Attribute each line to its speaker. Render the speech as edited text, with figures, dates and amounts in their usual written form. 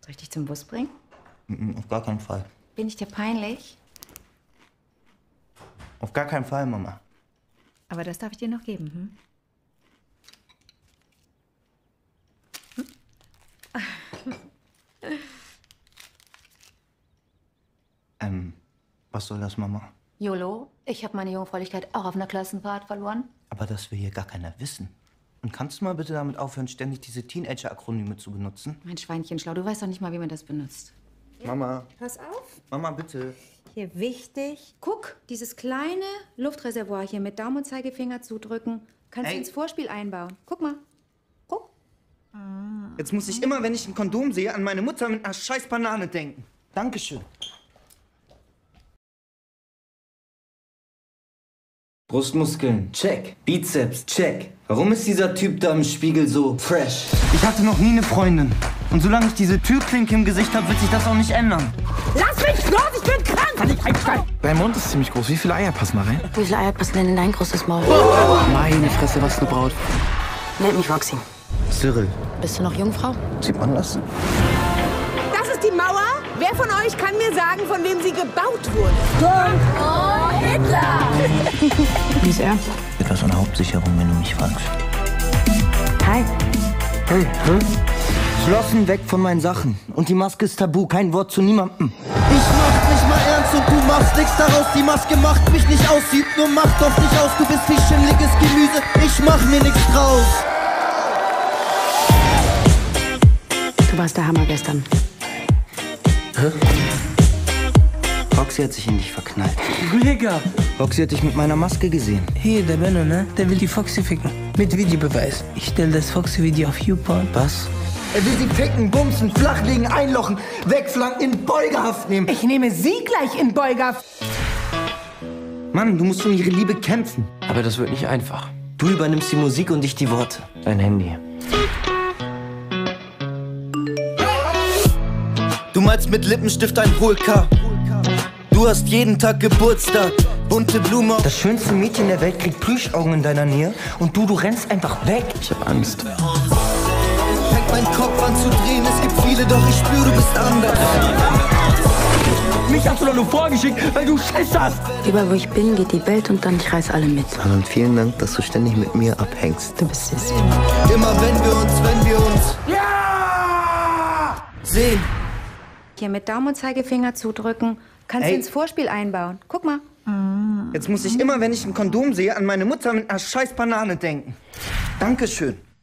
Speaker 1: Soll ich dich zum Bus bringen?
Speaker 2: Auf gar keinen Fall.
Speaker 1: Bin ich dir peinlich?
Speaker 2: Auf gar keinen Fall, Mama.
Speaker 1: Aber das darf ich dir noch geben,
Speaker 2: Was soll das, Mama?
Speaker 1: YOLO, ich habe meine Jungfräulichkeit auch auf einer Klassenfahrt verloren.
Speaker 2: Aber das will hier gar keiner wissen. Und kannst du mal bitte damit aufhören, ständig diese Teenager-Akronyme zu benutzen?
Speaker 1: Mein Schweinchen schlau, du weißt doch nicht mal, wie man das benutzt.
Speaker 2: Mama.
Speaker 1: Pass auf.
Speaker 2: Mama, bitte.
Speaker 1: Hier wichtig. Guck, dieses kleine Luftreservoir hier mit Daumen und Zeigefinger zudrücken. Kannst du ins Vorspiel einbauen. Guck mal. Guck.
Speaker 2: Jetzt muss ich immer, wenn ich ein Kondom sehe, an meine Mutter mit einer scheiß Banane denken. Dankeschön. Brustmuskeln, check. Bizeps, check. Warum ist dieser Typ da im Spiegel so fresh? Ich hatte noch nie eine Freundin. Und solange ich diese Türklinke im Gesicht habe, wird sich das auch nicht ändern.
Speaker 3: Lass mich los, ich bin krank!
Speaker 4: Dein Mund ist ziemlich groß. Wie viele Eier passen da rein?
Speaker 5: Wie viele Eier passen denn in dein großes Maul?
Speaker 4: Meine Fresse, was eine Braut.
Speaker 5: Nennt mich Roxy.
Speaker 2: Cyril,
Speaker 5: Bist du noch Jungfrau?
Speaker 2: sieht man das?
Speaker 3: Das ist die Mauer? Wer von euch kann mir sagen, von wem sie gebaut wurde?
Speaker 5: Oh, Hitler! Wie ist er?
Speaker 2: Etwas an Hauptsicherung, wenn du mich fragst.
Speaker 5: Hi.
Speaker 2: Hey, Flossen weg von meinen Sachen. Und die Maske ist tabu, kein Wort zu niemandem. Ich mach nicht mal ernst und du machst nichts daraus. Die Maske macht mich nicht aus, sieht nur Macht auf dich aus. Du bist wie schimmliges Gemüse, ich mach mir nichts draus.
Speaker 5: Du warst der Hammer gestern.
Speaker 2: Roxy hat sich in dich verknallt.
Speaker 6: Digga!
Speaker 2: Roxy hat dich mit meiner Maske gesehen.
Speaker 6: Hier, der Benno, ne? Der will die Foxy ficken. Mit Videobeweis. Ich stell das Foxy-Video auf YouPorn.
Speaker 2: Was? Er will sie ficken, bumsen, flachlegen, einlochen, wegflanken, in Beugehaft nehmen.
Speaker 3: Ich nehme sie gleich in Beugehaft.
Speaker 2: Mann, du musst um ihre Liebe kämpfen.
Speaker 4: Aber das wird nicht einfach.
Speaker 2: Du übernimmst die Musik und ich die Worte. Dein Handy. Du malst mit Lippenstift ein Polka. Du hast jeden Tag Geburtstag. Bunte Blume. Das schönste Mädchen der Welt kriegt Plüschaugen in deiner Nähe. Und du rennst einfach weg.
Speaker 4: Ich hab Angst.
Speaker 2: Fängt mein Kopf an zu drehen. Es gibt viele, doch ich spür, du bist anders.
Speaker 6: Mich hast du doch nur vorgeschickt, weil du Schiss hast!
Speaker 5: Überall, wo ich bin, geht die Welt und dann ich reiß alle mit.
Speaker 2: Und vielen Dank, dass du ständig mit mir abhängst.
Speaker 5: Du bist süß.
Speaker 2: Immer wenn wir uns sehen.
Speaker 1: Hier mit Daumen und Zeigefinger zudrücken. Kannst du ins Vorspiel einbauen. Guck mal.
Speaker 2: Jetzt muss ich immer, wenn ich ein Kondom sehe, an meine Mutter mit einer scheiß Banane denken. Dankeschön.